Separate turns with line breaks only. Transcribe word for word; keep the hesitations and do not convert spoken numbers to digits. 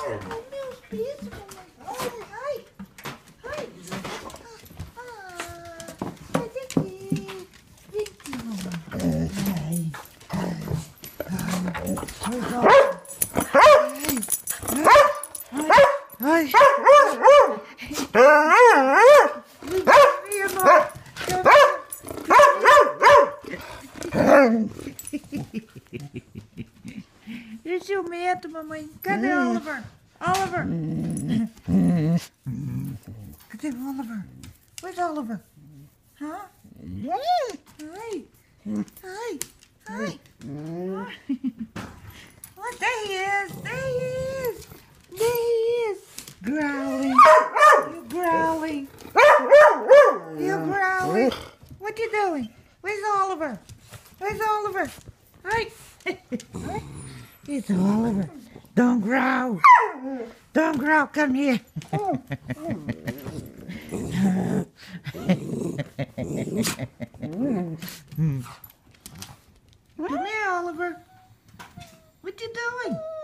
Ai, meus bichos, mamãe. Ai, ai. Ah, sai daqui. Vem aqui, mamãe. Ai, ai. Ai, e ciumento, mamãe? Cadê o Oliver? Oliver! Cadê o Oliver? Where's Oliver? Huh? Ai! Ai! Ai! What? There he is! There he is! There he is! Growling! You're growling! You're growling! What you doing? Where's Oliver? Where's Oliver? Hi! It's Oliver. Don't growl! Don't growl! Come here! Come here, Oliver. What you doing?